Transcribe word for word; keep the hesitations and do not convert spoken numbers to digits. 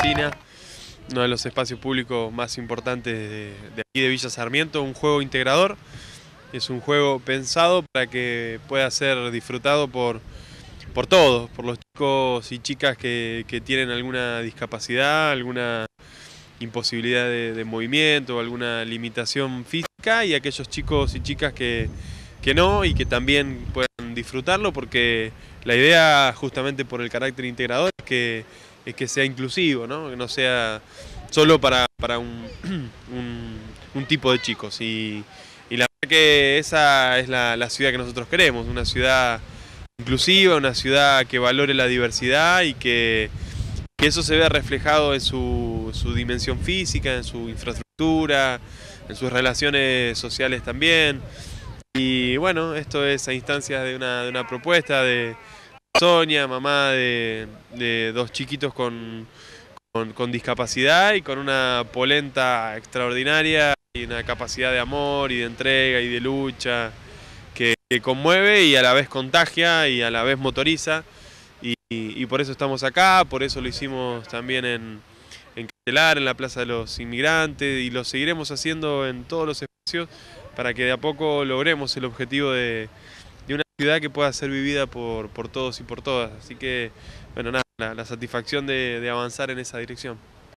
Argentina, uno de los espacios públicos más importantes de, de aquí de Villa Sarmiento, un juego integrador. Es un juego pensado para que pueda ser disfrutado por, por todos, por los chicos y chicas que, que tienen alguna discapacidad, alguna imposibilidad de, de movimiento, alguna limitación física, y aquellos chicos y chicas que, que no y que también puedan disfrutarlo, porque la idea, justamente por el carácter integrador, es que, es que sea inclusivo, ¿no? Que no sea solo para, para un, un, un tipo de chicos. Y, y la verdad que esa es la, la ciudad que nosotros queremos, una ciudad inclusiva, una ciudad que valore la diversidad y que, que eso se vea reflejado en su, su dimensión física, en su infraestructura, en sus relaciones sociales también. Y bueno, esto es a instancias de una, de una propuesta de Sonia, mamá de, de dos chiquitos con, con, con discapacidad y con una polenta extraordinaria y una capacidad de amor y de entrega y de lucha que, que conmueve y a la vez contagia y a la vez motoriza. Y, y, y por eso estamos acá, por eso lo hicimos también en, en Castelar, en la Plaza de los Inmigrantes, y lo seguiremos haciendo en todos los espacios para que de a poco logremos el objetivo de, de una ciudad que pueda ser vivida por, por todos y por todas. Así que, bueno, nada, la, la satisfacción de, de avanzar en esa dirección.